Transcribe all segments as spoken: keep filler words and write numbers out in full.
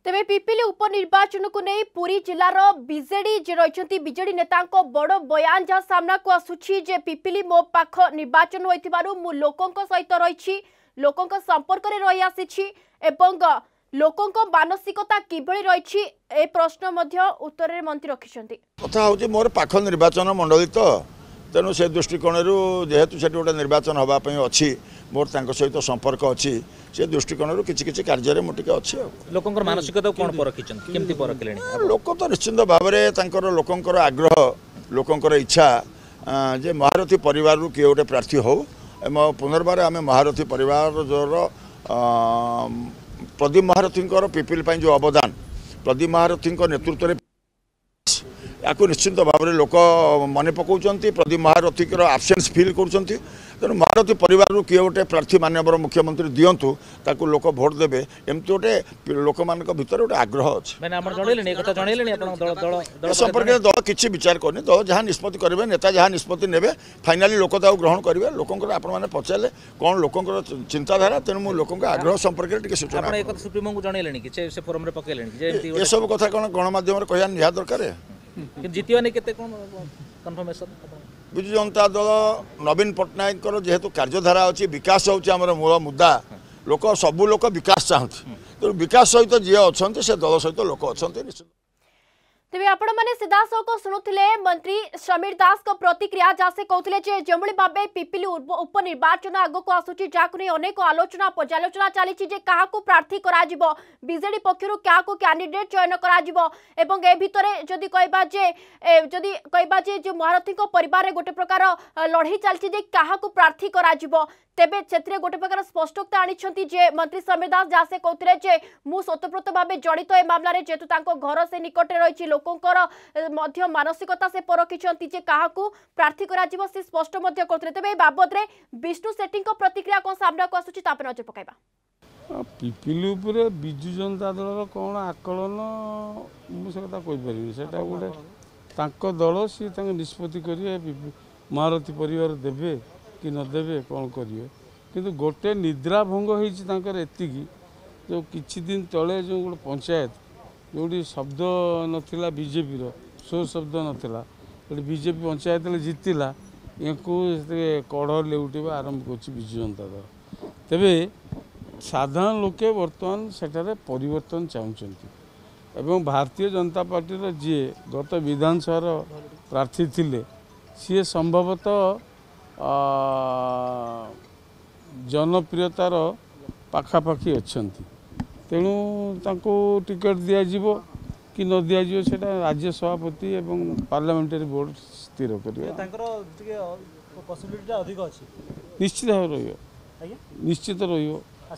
तेबे पिपिली उपनिर्वाचन को नहीं पुरी जिलार बीजेडी जे रही बीजेडी नेता बड़ बयान जहाँ सामना को आसुची जे पिपिली मो पाख निर्वाचन होइथिबारु मु लोकंक सहित रही लोकंक संपर्क रे रही आसी एवं लोकंक मानसिकता किभଳି रही ए प्रश्न मध्य उत्तर रे मंत्री रखिछंती। कथा होची मोर पाख निर्वाचन मंडली तो तेणु से दृष्टिकोण जेहेतु से गोटे निर्वाचन हाँपाई अच्छी मोर सहित संपर्क अच्छी से दृष्टिकोण किसी किसी कार्य मुझे अच्छी लोकंर मानसिकता कौन केमती परखिले लोक तो निश्चिंत भाव में लोकंर आग्रह लोकंर इच्छा जे महारथी परिवार किए गोटे प्रार्थी हो पुनर्बार आम महारथी परिवार जो प्रदीप महारथी पिपिल जो अवदान प्रदीप महारथी नेतृत्व या निश्चिंत भाव में लोक मन पकाउछंती प्रदीप महारथी आबसेन्स फिल करुँच तेणु महारथी परिवार किए गोटे प्रार्थी माननीय मुख्यमंत्री दिंतु ताकू लोक भोट देवे एमती गोटे लोक मान भर गोटे आग्रह अच्छे संपर्क में दल किसी विचार करनी दल जहाँ निष्पत्ति करेंगे नेता जहाँ निष्पत्ति ने फाइनाली लोक ग्रहण करेंगे लोकंर आपने पचारे कौन लोकंर चिंताधारा तेणु मुझे लोक आग्रह संपर्क में सूचना ये सब कथा कौन गणमाध्यम कह निहा दरकार विजु जनता दल नवीन पट्टनायक जेहेतु कार्यधारा अच्छी विकास होमर मूल मुद्दा लोक सबू लोक विकास चाहती तेणु विकास सहित जी अच्छा से दल सहित लोक अच्छा निश्चित। तेबे आपण माने सीधा सख शुणुले मंत्री समीर दास को प्रतिक्रिया जहाँ से कहते जे जमली भाव पिपिली उपनिर्वाचन आग को आसूची जहाँ नहीं अनेक आलोचना पर्यालोचना चली क्या प्रार्थी करा बीजेडी पक्षर क्या कैंडिडेट चयन कर ए भितर जदि कहबा जे जदि कहबा जे जो महारथी परिवार गोटे प्रकार लड़ाई चलती क्या प्रार्थी करा तेबे से गोटे प्रकार स्पष्टता आनी जे मंत्री समीर दास जहाँ से कहते जे मु स्वतःप्रत भाव जड़ित ए मामलें जेहेतु घर से निकट रही लोकंकर मध्य मानसिकता से परखिछंती जे काहाकू प्रार्थी करा जीवो से स्पष्ट मध्य करथले। तेबे बाबद रे विष्णु सेट्टी को प्रतिक्रिया कोन सामना को आसुची तापर नजर पकाइबा पिपिली उपरे बिजु जनता दल कोन आकलन मु से कथा कहि परिबी सेटा गोटे तांको दल सी तांको निष्पत्ति करिए महारथी परिवार देबे कि न देबे कोन करिए किंतु गोटे निद्रा भंग होईची तांकर एतिकी जो किछि दिन तळे जो गोटे पंचायत जोड़ी शब्द नाला बीजेपी सो शब्द नाला बीजेपी पंचायत जीतला या कढ़ लेउटा आरंभ कर विजु जनता दल तेरे साधारण लोके बर्तमान सेठारे परिवर्तन चाहते एवं भारतीय जनता पार्टी जी गत विधानसभा प्रार्थी थिले सी संभवतः जनप्रियतार पाखापाखि अच्छा तेणु तांको टिकट दिज्व कि न दिज्व से राज्य सभापति एवं पार्लियामेंटारी बोर्ड स्थिर करेंगे निश्चित भाव रही निश्चित रही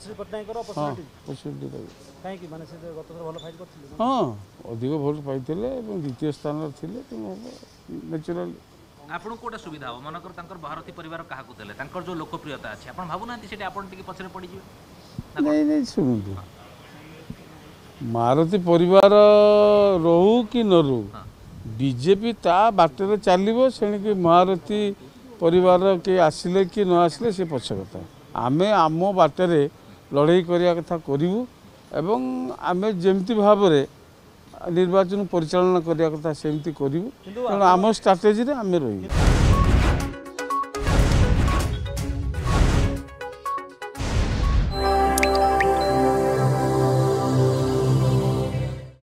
हाँ अधिक भोट पाई द्वितीय स्थान थे नेचुराली आपन कोटा सुविधा हो मनकर तांकर भारती परिवार काहा को देले तांकर जो लोकप्रियता अछि आपन भाबु नांती सेटे आपन टिके पछरे पड़ी जिवे नहीं नहीं सुनू महारथी परिवार रहू कि न रहू बीजेपी ता बाटर चलो से महारथी परिवार के आसिले कि न आसिले से पछ कथा आमे आम बाटर लड़ाई करिया कथा करिवु एवं आमे जेमती भाव रे निर्वाचन परिचालना करिया कथा सेमती करिवु तेणु आम स्ट्राटेजी रे आमे रहिबु।